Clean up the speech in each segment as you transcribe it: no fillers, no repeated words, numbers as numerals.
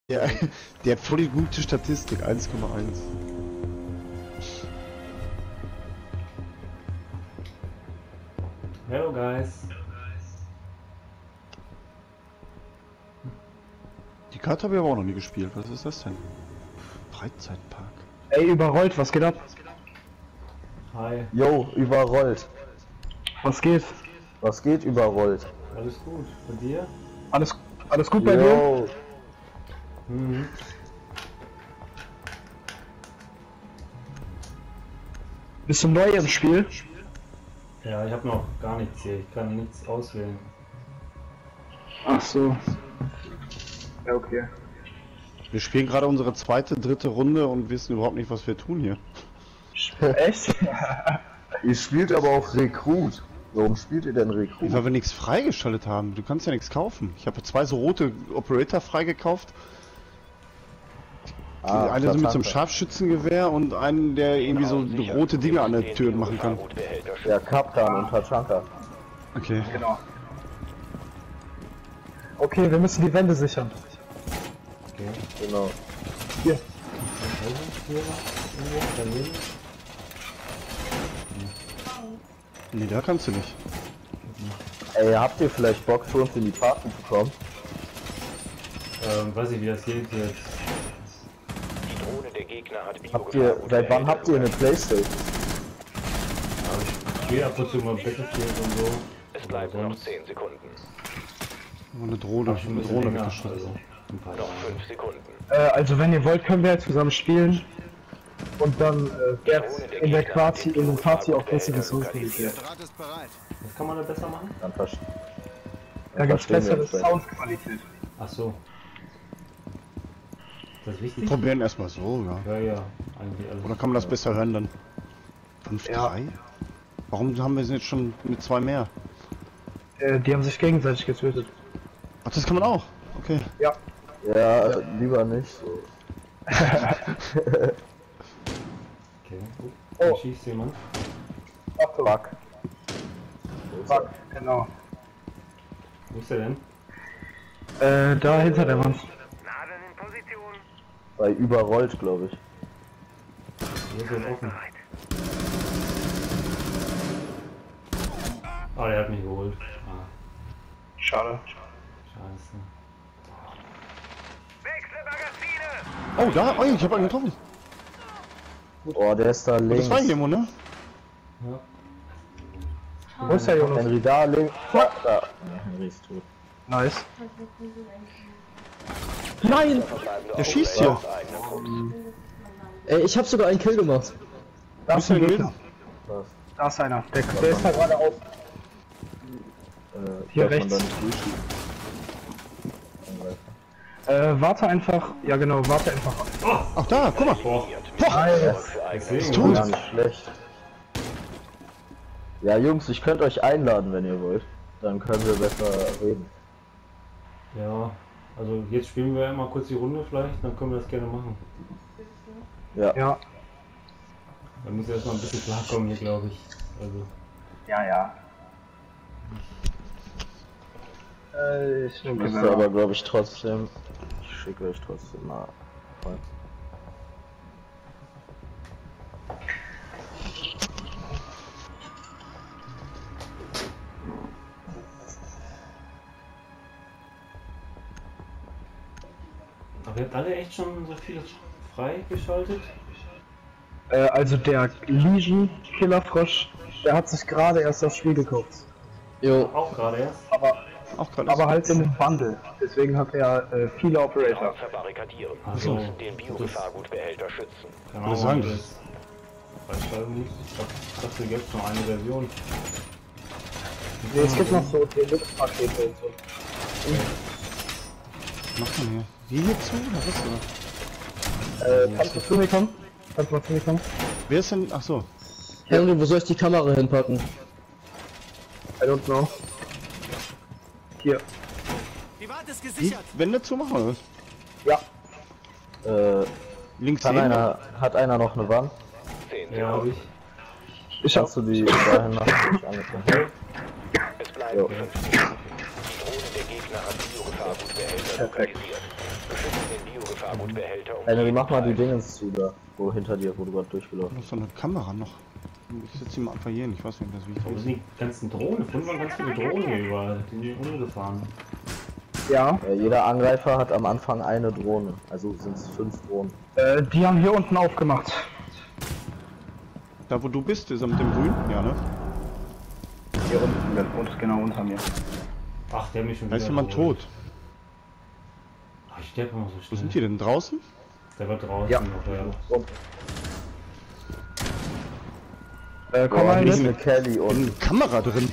Ja, der hat voll die gute Statistik, 1,1. Hello guys. Die Karte habe ich aber auch noch nie gespielt. Was ist das denn? Freizeitpark. Ey, überrollt, was geht ab? Hi. Jo, überrollt. Was geht? Was geht überrollt? Alles gut. Bei dir? Alles gut bei dir? Jo, Mhm. Bist du neu im Spiel? Ja, ich habe noch gar nichts hier. Ich kann nichts auswählen. Ach so. Ja, okay. Wir spielen gerade unsere zweite, dritte Runde und wissen überhaupt nicht, was wir tun hier. Echt? ihr spielt aber auch Rekrut. Warum spielt ihr denn Rekrut? Weil wir nichts freigeschaltet haben. Du kannst ja nichts kaufen. Ich habe 2 so rote Operator freigekauft. Eine so mit so einem Scharfschützengewehr und einen, der irgendwie so rote Dinge an der Tür machen kann. Der Kaptan und Tachanka. Okay. Genau. Okay, wir müssen die Wände sichern. Okay. Genau. Hier. Daneben. Nee, da kannst du nicht. Ey, habt ihr vielleicht Bock für uns in die Party zu kommen? Weiß ich, wie das geht jetzt. Die Drohne der Gegner hat Seit wann habt ihr eine Playstation? Ich gehe ab und zu mal Battlefield und so. Es bleiben noch 10 Sekunden. Oh, eine Drohne. Hab ich ein Eine bisschen Drohne länger, weggeschossen. also ein paar Noch Tage. 5 Sekunden. Also wenn ihr wollt, können wir halt zusammen spielen. Und dann wird's in der Party auch bessere Soundqualität. Was kann man da besser machen? Dann verstehen Da gibt's bessere uns dann. Soundqualität. Ach so. Ist das wichtig? Wir probieren erstmal so, ja. Ja, eigentlich alles. Oder kann man das besser hören dann? 5-3? Ja. Warum haben wir jetzt schon mit 2 mehr? Die haben sich gegenseitig getötet. Ach, das kann man auch. Okay. Ja. Ja, lieber nicht so. Okay. Oh. Da schießt jemand. Achtung. Fuck, genau. Wo ist der denn? Da hinter der Wand. Bei überrollt, glaube ich. Hier ist er offen. Oh, der hat mich geholt. Ah, Schade. scheiße. Oh, da? Oh, ich habe einen getroffen. Oh, der ist da links. Das war hier, ne? Ja. Wo ist der Jonas? Henry da links. Da. Ja, Henry ist tot. Nice. Nein! Der schießt hier. Ey, ich hab sogar einen Kill gemacht. Da Bist ist du ein denn Gegner. Was? Da ist einer. Der ist da gerade auf. Hier darf man rechts. da nicht durchschießen? Warte einfach. Ja genau, warte einfach. Ach da, guck mal. Boah, Ist Gut. tot. Gar nicht schlecht. Ja, Jungs, ich könnte euch einladen, wenn ihr wollt. Dann können wir besser reden. ja. Also jetzt spielen wir mal kurz die Runde vielleicht, dann können wir das gerne machen. Ja. Ja. Da muss erstmal ein bisschen klarkommen hier, glaube ich. Also. Ja. Ich nehme Müsste aber, glaube ich, trotzdem. Ich schicke euch trotzdem mal. rein. Aber ihr habt alle echt schon so viel freigeschaltet? Also der Legion Killerfrosch, der hat sich gerade erst das Spiel gekauft. Jo, Auch gerade erst? Auch gerade. Aber halt in einem Bundle. Deswegen hat er viele Operator. Verbarrikadieren. Achso. Den Biogefahrgutbehälter schützen. Keine Was Ahnung, sagen wie das freischalten muss. Ich dachte, hier gäbe noch eine Version. Nee, es gibt noch so Deluxe-Pakete und so. Was macht man hier? Hier zu? Oder was? Kannst du zu mir kommen? Kannst du mal zu mir kommen? Wer ist denn? Ach so. Henry, wo soll ich die Kamera hinpacken? I don't know. Hier. Die Wände zu machen oder was? Ja. Links Kann sehen? hat einer noch eine Wand? 10 Ja, hab Sekunden. ich. Ich hab. Kannst du die dahin machen? Ich angefangen. Es bleiben 5 Sekunden. Die Drohne der Gegner hat Biogefahrgutbehälter Perfekt. lokalisiert. Beschützen den Biogefahrgutbehälter Henry, mach mal die Dingens zu da, wo hinter dir, wo du gerade durchgelaufen Noch so eine Kamera noch. Ich setze die mal einfach hier hin, ich weiß nicht, ob das wichtig Wo ist. sind die ganzen Drohnen? Vorhin waren ganz viele Drohnen hier überall. Die sind umgefahren. Ja, bist. Jeder Angreifer hat am Anfang eine Drohne, also sind es 5 Drohnen. die haben hier unten aufgemacht. Da wo du bist, ist er mit dem Grün? Ja, ne? Hier unten, und genau unter mir. Ach, der hat mich schon Da wieder ist jemand überholt. tot. Ach, ich sterbe immer so Wo schnell. sind die denn? Draußen? Der war draußen Ja. noch, ja. Komm mal hier ist mit. eine Kelly und Eine Kamera drin.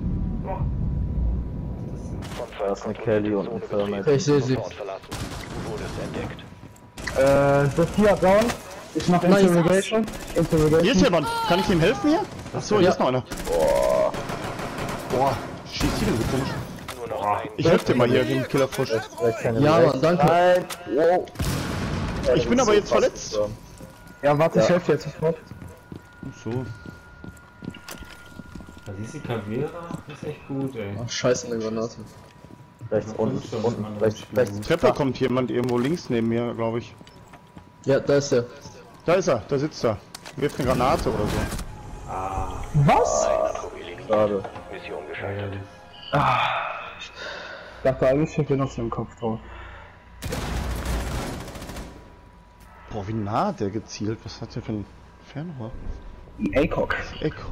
da ist eine Kelly und ein Thermite. Ich sehe sie. verlassen. Du wurdest entdeckt. Sophia down. Ich mach Nice. Interrogation. Hier ist Interrogation. jemand. Kann ich ihm helfen hier? Achso, hier Ja. ist noch einer. Boah, schießt die denn so komisch? Nur noch ein Ich helfe dir mal hier, dem Killerfrosch. Vielleicht keine Ja, rechts. Mann, danke. Nein, wow. Ich bin aber jetzt verletzt. Ja, warte, ich Ja. helfe dir jetzt sofort. So. Da siehst du, Caveira ist echt gut, ey. Ach, scheiße, eine Granate. Rechts unten, rechts. Treppe kommt jemand irgendwo links neben mir, glaube ich. Ja, da ist er. Da ist er, da sitzt er. Wirft eine Granate oder so. Was? Schade. Mission gescheitert. Ich dachte eigentlich, ich hätte noch so einen Kopf drauf. Boah, wie nah hat der gezielt? Was hat der für ein Fernrohr? Ein ACOG. Echo.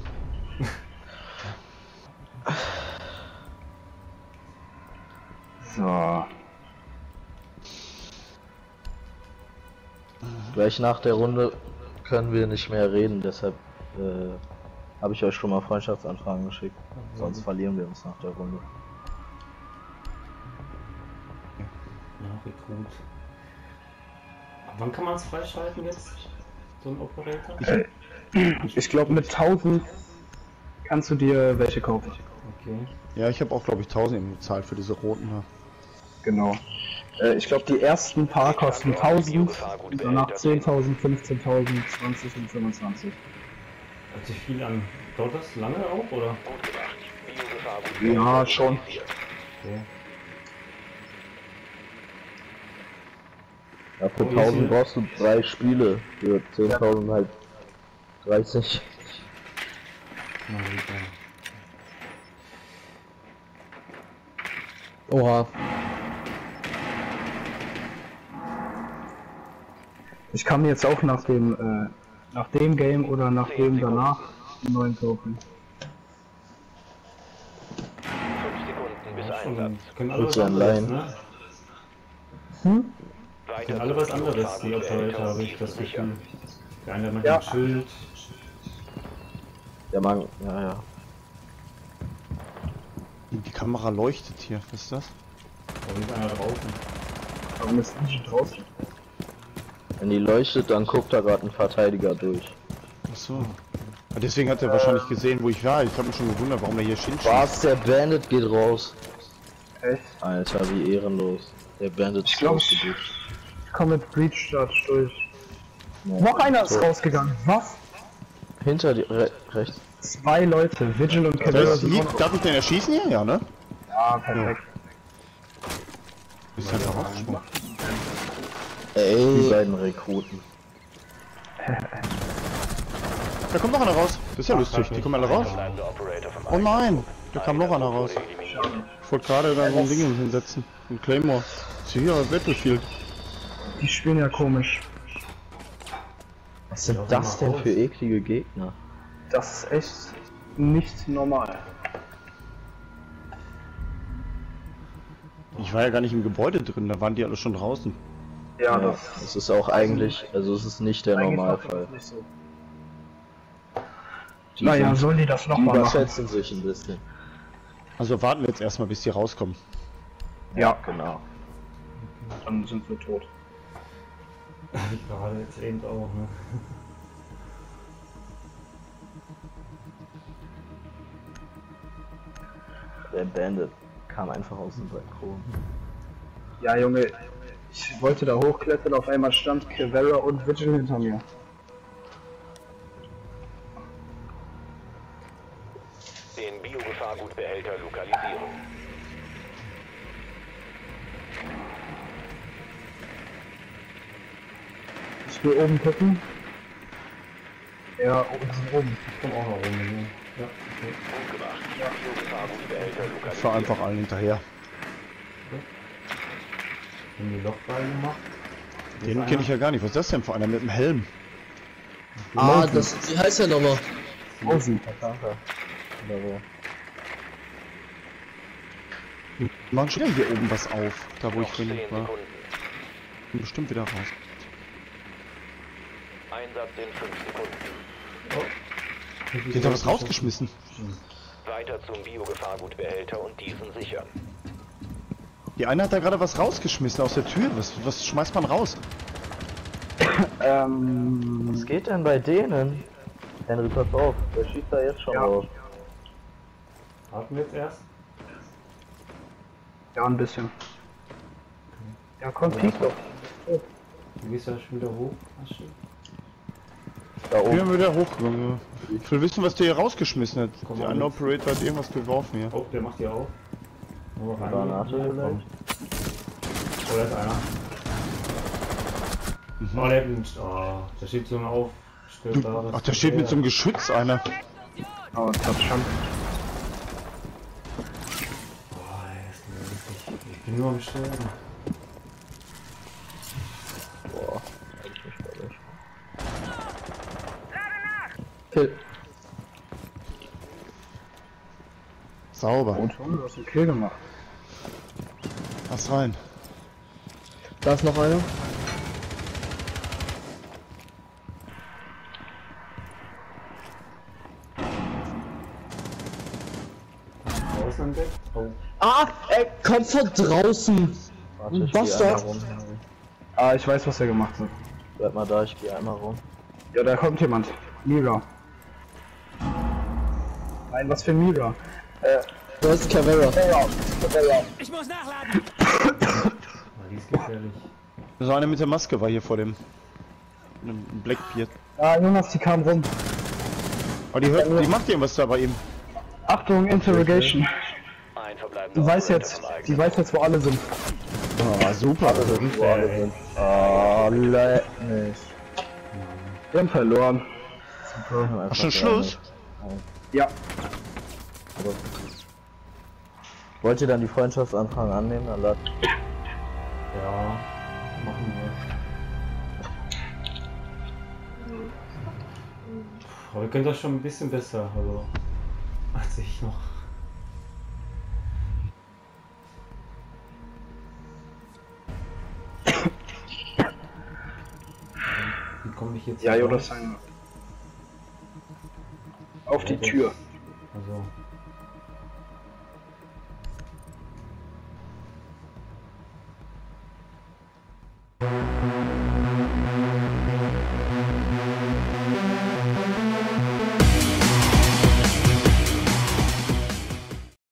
So. Gleich nach der Runde können wir nicht mehr reden, deshalb habe ich euch schon mal Freundschaftsanfragen geschickt. Sonst verlieren wir uns nach der Runde. Ja, Rekrut. Wann kann man es freischalten jetzt? So ein Operator? Ich glaube, mit 1000 kannst du dir welche kaufen. Okay. Ja, ich habe auch, glaube ich, 1000 eben bezahlt für diese roten. Ja. Genau. Ich glaube, die ersten paar kosten 1000, danach 10.000, 15.000, 20 und 25. Hört sich viel an. Dauert das lange auch, oder? Gut gemacht. Biogefahrgutbehälter Ja, schon. Okay. Ja, für 1000 brauchst du 3 Spiele, für 10.000 halt 30. Na, super. Oha. Ich kann mir jetzt auch nach dem Game oder nach dem danach einen neuen kaufen. 5 Sekunden bis Ja, schon. Einsatz. Können alle was Willst du einen anderes, leihen? ne? Weiter Können alle was anderes, die Operator, habe ich das Gefühl. Der eine macht Ja. ein Schild. Der Mann, ja. Die Kamera leuchtet hier. Was ist das? Da ist einer draußen. Warum ist nicht draußen? Wenn die leuchtet, dann guckt da gerade ein Verteidiger durch. Achso. Ja, deswegen hat er wahrscheinlich gesehen, wo ich war. Ich habe mich schon gewundert, warum er hier hinschießt. Was? Der Bandit geht raus. Echt? Alter, wie ehrenlos. Der Bandit ist glaub, rausgedrückt. Ich komme mit Breach Start durch. Ja. Noch einer ist So. rausgegangen. Was? Hinter dir, rechts. 2 Leute, Vigil und Das Caveira heißt, sind hier, auch noch. darf ich den erschießen hier? Ja, ne? Ja, perfekt. Ist ja da rausgesprungen. Die Ey, beiden Rekruten. Da kommt noch einer raus. Das ist ja lustig. Die kommen alle raus. Bleibende Operator vom Oh nein, da kam noch einer raus. Ich wollte gerade da so ein Ding hinsetzen. Ein Claymore. Sicher, Battlefield. Die spielen ja komisch. Was sind Ja, das mach denn aus. für eklige Gegner? Das ist echt nicht normal. Ich war ja gar nicht im Gebäude drin, da waren die alle schon draußen. Ja, Ja, es ist auch eigentlich, also es ist nicht der eigentlich Normalfall. nicht so. Die Naja, sind- sollen die das die nochmal machen? überschätzen sich ein bisschen. Also warten wir jetzt erstmal, bis die rauskommen. Ja, Genau. dann sind wir tot. Ich gerade jetzt eben auch, ne? Der Bandit kam einfach aus dem Balkon. Ja, Junge, ich wollte da hochklettern, auf einmal stand Caveira und Vigil hinter mir. Den Biogefahrgutbehälter lokalisieren. Ich will oben gucken. Ja, oben sind oben. Ich komm auch noch rum. Ne? Ja, okay. Gut gemacht. Biogefahrgutbehälter Ich fahr lokalisiert. einfach allen hinterher. Haben die Lochball gemacht? Den kenne ich ja gar nicht. Was ist das denn für einer mit dem Helm? Ah, das, wie heißt der nochmal? Außen. Tanker. Oder so. Die machen schon wieder hier oben was auf. Da wo ich Noch bin. 10 War. Sekunden. Bin bestimmt wieder raus. Einsatz in 5 Sekunden. Die hat da was rausgeschmissen. Weiter zum Biogefahrgutbehälter und diesen sichern. Die eine hat da gerade was rausgeschmissen aus der Tür. Was schmeißt man raus? Was geht denn bei denen? Henry, pass auf, der schießt da jetzt schon Ja. raus. Warten wir jetzt erst? Ja, ein bisschen. Ja, komm, piek doch. Du gehst ja schon wieder hoch. Hast du? Da Ich bin oben. wieder hochgegangen. Ja. Ich will wissen, was der hier rausgeschmissen hat. Komm Der mal eine mit. Operator hat irgendwas geworfen hier. Oh, der macht hier auf. Nur rein. Granate vielleicht? Oh, da ist einer. Oh, der blinkt. Oh, da steht so ein auf. Stimmt, da, Ach, da steht mit so einem Geschütz einer. Oh, das hat schon. Boah, der ist mir wirklich. Ich bin nur am Sterben. Boah, hab ich nicht verwischt. Kill. Sauber. Und schon, du hast einen Kill gemacht. Lass rein. Da ist noch einer. Draußen entdeckt. Oh, Ah, er kommt von draußen. Warte, ich Was geh einmal da? rum, Henry. Ah, ich weiß, was er gemacht hat. Bleib mal da, ich geh einmal rum. Ja, da kommt jemand. Mira. Nein, was für Mira? Da ist Cavera. ah, die ist gefährlich. So eine mit der Maske war hier vor dem Blackbeard. Ah, Jonas, die kam rum. Aber die macht irgendwas da bei ihm. Achtung, Interrogation. Ein verbleibender Die weiß Operator jetzt, vom Ereignis. die weiß jetzt, wo alle sind. Ah, super. Wo alle sind. Oh, leck mich. Wir haben verloren. Ach, schon Schluss? Ja. Wollt ihr dann die Freundschaftsanfragen annehmen? Dann lad. Ja, machen wir. Aber wir können das schon ein bisschen besser, also als ich noch. Wie komme ich jetzt Ja, hier Jonas, raus? auf die Tür. Also,